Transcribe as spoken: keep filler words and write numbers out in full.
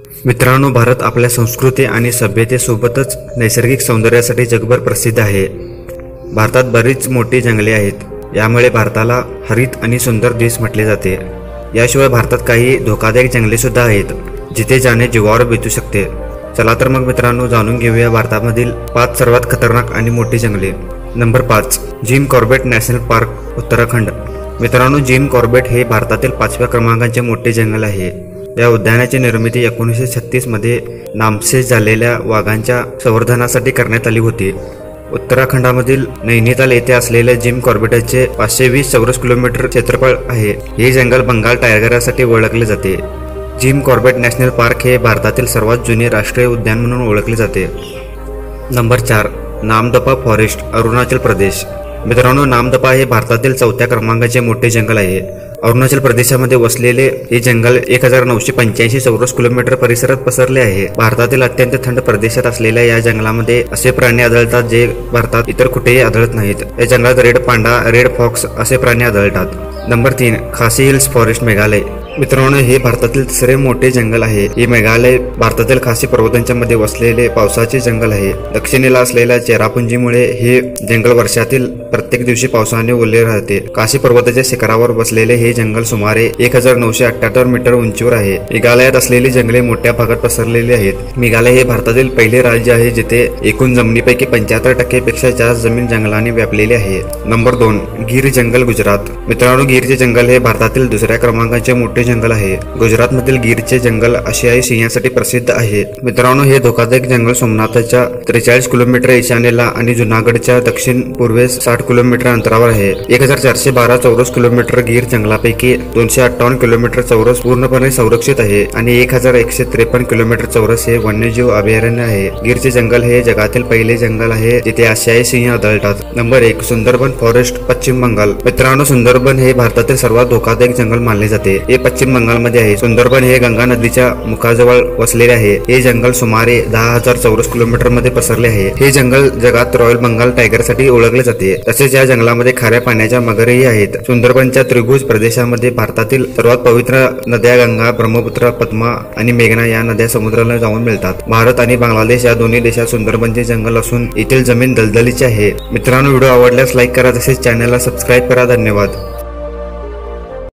मित्रांनो, भारत आपल्या संस्कृती आणि सभ्यतेसोबतच नैसर्गिक सौंदर्यासाठी जगभर प्रसिद्ध आहे। भारतात बरीच मोठी जंगले आहेत, यामुळे भारताला हरित आणि सुंदर देश म्हटले जाते। याशिवाय भारतात काही धोकादायक जंगले सुद्धा आहेत, जिथे जाणे जीवावर बेतू शकते। चला तर मग मित्रांनो, जाणून घेऊया भारतामधील पाच सर्वात खतरनाक आणि मोठी जंगले। नंबर पाच, Jim Corbett National Park, Uttarakhand. मित्रांनो, जिम कॉर्बेट हे भारतातील पाचव्या क्रमांकाचे मोठे जंगल आहे। या उद्यानाची निर्मिती एकोणीसशे छत्तीस मध्ये नामशेष झालेल्या वाघांच्या संवर्धनासाठी करण्यात आली होती। उत्तराखंडामधील नैनिताल येथे असलेल्या जिम कॉर्बेटचे पाचशे वीस चौरस किलोमीटर क्षेत्रफळ आहे। हे जंगल बंगाल टायगरसाठी ओळखले जाते। जिम कॉर्बेट नॅशनल पार्क हे भारतातील सर्वात जुने राष्ट्रीय उद्यान म्हणून ओळखले जाते। नंबर चार, नामदफा फॉरेस्ट, अरुणाचल प्रदेश। मित्रांनो, नामदफा हे भारतातील चौथ्या क्रमांकाचे मोठे जंगल आहे। अरुणाचल प्रदेशामध्ये वसलेले हे जंगल एक हजार नऊशे पंच्याऐंशी चौरस किलोमीटर परिसरात पसरले आहे। भारतातील अत्यंत थंड प्रदेशात असलेल्या या जंगलामध्ये असे प्राणी आढळतात जे भारतात इतर कुठेही आढळत नाहीत। या जंगलात रेड पांडा, रेड फॉक्स असे प्राणी आढळतात। नंबर तीन, खासी हिल्स फॉरेस्ट, मेघालय। मित्रांनो, हे भारतातील तिसरे मोठे जंगल आहे। हे मेघालय भारतातील खासी पर्वतांच्या मध्ये वसलेले पावसाचे जंगल आहे। दक्षिणेला असलेल्या चेरापुंजीमुळे हे जंगल वर्षातील प्रत्येक दिवशी पावसाने ओले राहते। खासी पर्वताच्या शिखरावर बसलेले हे जंगल सुमारे एक हजार नऊशे अठ्ठ्याहत्तर मीटर उंचीवर आहे। मेघालयात असलेली जंगले मोठ्या भागात पसरलेली आहेत। मेघालय हे भारतातील पहिले राज्य आहे जिथे एकूण जमिनीपैकी पंच्याहत्तर टक्के पेक्षा जास्त जमीन जंगलाने व्यापलेली आहे। नंबर दोन, गिर जंगल, गुजरात। मित्रांनो, गिरचे जंगल हे भारतातील दुसऱ्या क्रमांकाचे मोठे जंगल आहे। गुजरात मधील गिरचे जंगल आशियाई सिंहासाठी प्रसिद्ध आहे। मित्रांनो, हे धोकादायक जंगल सोमनाथच्या त्रेचाळीस किलोमीटर ईशान्येला आणि जुनागडच्या दक्षिण पूर्वेस साठ किलोमीटर अंतरावर आहे। एक हजार चारशे बारा चौरस किलोमीटर गिर जंगलापैकी दोनशे अठ्ठावन्न किलोमीटर चौरस पूर्णपणे संरक्षित आहे आणि एक हजार एकशे त्रेपन्न किलोमीटर चौरस हे वन्यजीव अभयारण्य आहे। गिरचे जंगल हे जगातील पहिले जंगल आहे जिथे आशियाई सिंह आढळतात। नंबर एक, सुंदरबन फॉरेस्ट, पश्चिम बंगाल। मित्रांनो, सुंदरबन हे भारतातील सर्वात धोकादायक जंगल मानले जाते। हे पश्चिम बंगालमध्ये आहे। सुंदरबन हे गंगा नदीच्या मुखाजवळ वसलेले आहे। हे जंगल सुमारे दहा हजार चौरस किलोमीटर मध्ये पसरले आहे। हे जंगल जगात रॉयल बंगाल टायगर साठी ओळखले जाते। तसेच या जंगलामध्ये खाऱ्या पाण्याच्या मगरही आहेत। सुंदरबनच्या त्रिभुज प्रदेशामध्ये भारतातील सर्वात पवित्र नद्या गंगा, ब्रह्मपुत्र, पद्मा आणि मेघना या नद्या समुद्राला जाऊन मिळतात। भारत आणि बांगलादेश या दोन्ही देशात सुंदरबनचे जंगल असून येथील जमीन दलदलीची आहे। मित्रांनो, व्हिडिओ आवडल्यास लाईक करा, तसेच चॅनलला सबस्क्राईब करा। धन्यवाद।